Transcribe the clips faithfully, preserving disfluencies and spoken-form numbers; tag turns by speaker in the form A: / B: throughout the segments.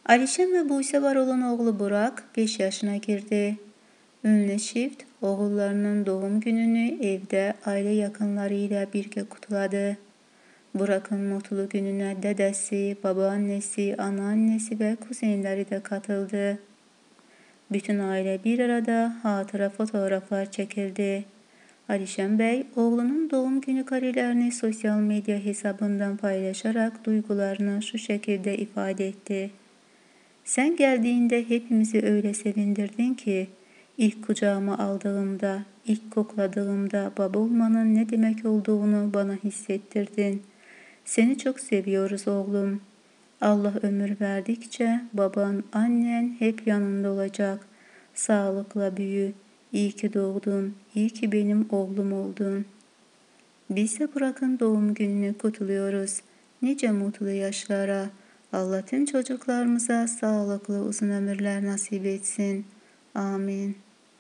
A: Alişan ve Buse var olan oğlu Burak beş yaşına girdi. Ünlü çift oğullarının doğum gününü evde aile yakınlarıyla birlikte kutladı. Burak'ın mutlu gününe dedesi, babaannesi, anneannesi ve kuzenleri de katıldı. Bütün aile bir arada hatıra fotoğraflar çekildi. Alişan Bey, oğlunun doğum günü karelerini sosyal medya hesabından paylaşarak duygularını şu şekilde ifade etti. Sen geldiğinde hepimizi öyle sevindirdin ki, ilk kucağıma aldığımda, ilk kokladığımda baba olmanın ne demek olduğunu bana hissettirdin. Seni çok seviyoruz oğlum. Allah ömür verdikçe baban, annen hep yanında olacak. Sağlıkla büyü. İyi ki doğdun. İyi ki benim oğlum oldun. Biz de Burak'ın doğum gününü kutluyoruz. Nice mutlu yaşlara. Allah tüm çocuklarımıza sağlıklı uzun ömürler nasip etsin. Amin.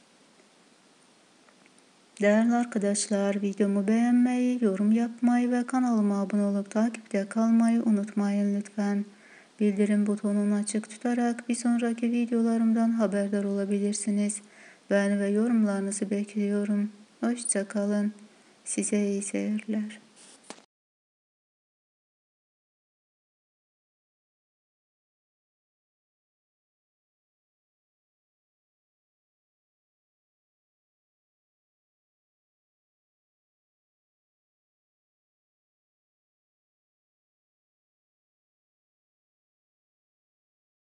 A: Değerli arkadaşlar, videomu beğenmeyi, yorum yapmayı ve kanalıma abone olup takipte kalmayı unutmayın lütfen. Bildirim butonunu açık tutarak bir sonraki videolarımdan haberdar olabilirsiniz. Beğeni ve yorumlarınızı bekliyorum. Hoşça kalın. Size iyi seyirler.